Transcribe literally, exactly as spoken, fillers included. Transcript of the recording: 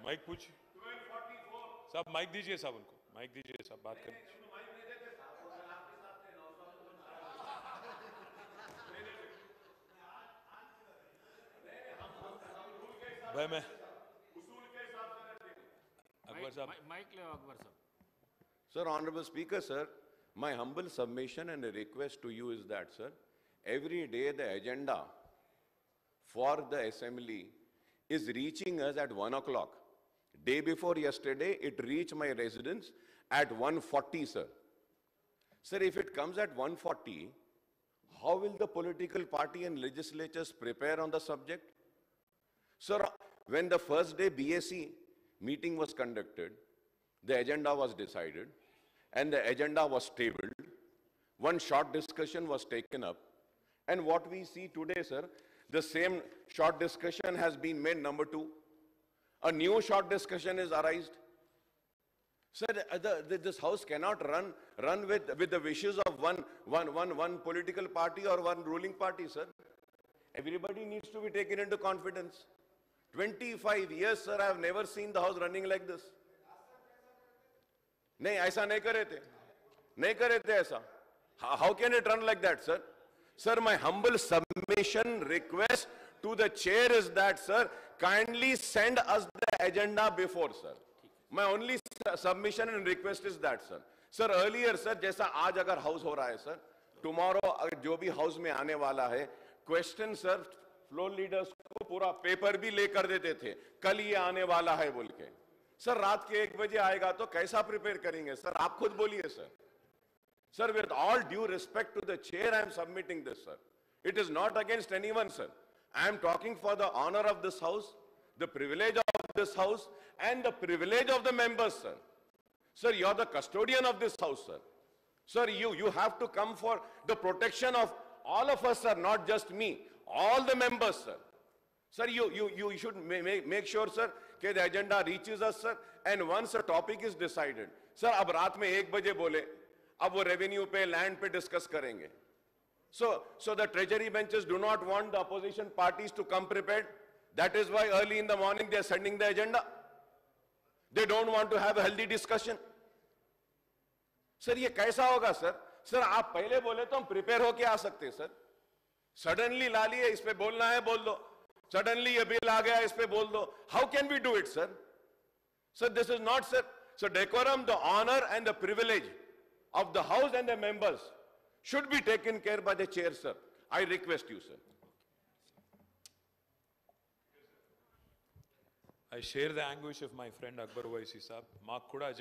Mic पूछ साहब, mic दीजिए साहब, उनको माइक दीजिए साहब, बात करें। भाई मैं अकबर साहब, माइक ले अकबर साहब। Sir, Honorable Speaker, sir, my humble submission and a request to you is that, sir, every day the agenda for the assembly is reaching us at one o'clock. Day before yesterday, it reached my residence at one forty, sir. Sir, if it comes at one forty, how will the political party and legislatures prepare on the subject? Sir, when the first day B S C meeting was conducted, the agenda was decided and the agenda was tabled. One short discussion was taken up. And what we see today, sir, the same short discussion has been made number two. A new short discussion is arised. Sir, the, the, this house cannot run, run with, with the wishes of one, one, one, one political party or one ruling party, sir. Everybody needs to be taken into confidence. twenty-five years, sir, I have never seen the house running like this. नहीं ऐसा नहीं करे थे नहीं करे थे ऐसा how can it run like that, sir? Sir, my humble submission request to the chair is that, sir, kindly send us the agenda before, sir. My only submission and request is that, sir. Sir, earlier, sir, जैसा आज अगर house हो रहा है, sir, tomorrow जो भी house में आने वाला है, question, sir, floor leaders को पूरा paper भी लेकर देते थे, कल ये आने वाला है बोल के. सर रात के एक बजे आएगा तो कैसा प्रिपेयर करेंगे सर? आप खुद बोलिए sir. Sir, with all due respect to the chair, I am submitting this, sir. It is not against anyone, sir. I am talking for the honor of this house, the privilege of this house, and the privilege of the members, sir. Sir, you are the custodian of this house, sir. Sir, you, you have to come for the protection of all of us, sir, not just me. All the members, sir. Sir, you, you, you should make, make sure, sir, that the agenda reaches us, sir, and once a topic is decided. Sir, अब रात में एक बजे बोले, अब वो revenue पे, land पे discuss करेंगे. So, so the treasury benches do not want the opposition parties to come prepared. That is why early in the morning they are sending the agenda. They don't want to have a healthy discussion. Sir, ये कैसा होगा, sir? Sir, आप पहले बोले तो हम prepare होके आ सकते, sir. Suddenly ला लिए, इस पे बोलना है, बोल दो. Suddenly ये bill आ गया, इस पे बोल दो. How can we do it, sir? Sir, this is not, sir. So decorum, the honor and the privilege of the house and the members should be taken care by the chair, sir. I request you, sir. I share the anguish of my friend Akbar Owaisi Saab. Maak kuda